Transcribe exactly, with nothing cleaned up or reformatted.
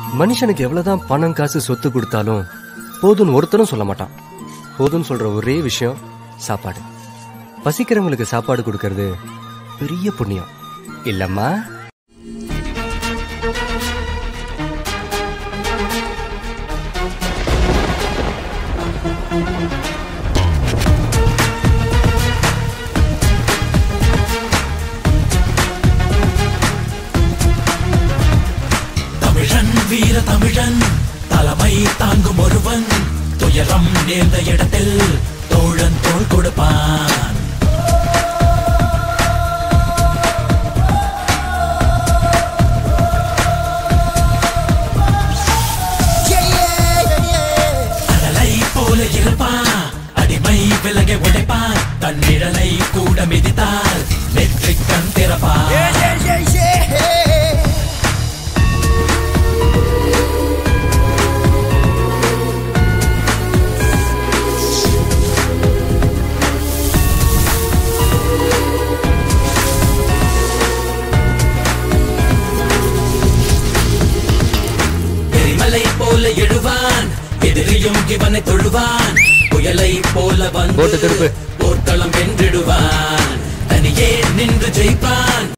மனுஷனுக்கு எவ்வளவுதான் பணம் காசு சொத்து கொடுத்தாலும் போதும்னு ஒருத்தரும் சொல்ல மாட்டான். போதும்னு சொல்ற ஒரே விஷயம் சாப்பாடு. பசிக்கிறவங்களுக்கு சாப்பாடு கொடுக்கறது பெரிய புண்ணியம் இல்லம்மா? தமிழன் வீர தமிழன் தலைமை தாங்கும் ஒருவன் துயரம் நேர்ந்த இடத்தில் தோழன் தோள் கொடுப்பான். அடலை போல இருப்பான், அடிமை விலகை உடைப்பான், தன் நிழலை கூட மிதித்தால் நெற்றிக் கண் திறப்பான். போல எழுவான், எதிரியும் இவனை தொழுவான், புயலை போல வந்து போர்க்களம்